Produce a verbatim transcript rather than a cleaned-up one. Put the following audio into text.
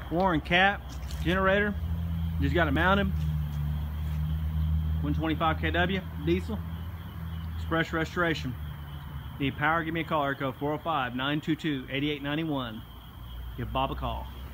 Warren cap generator. Just got it mounted. one twenty-five K W diesel. Express restoration. Need power? Give me a call. Area code four oh five, nine two two, eight eight nine one. Give Bob a call.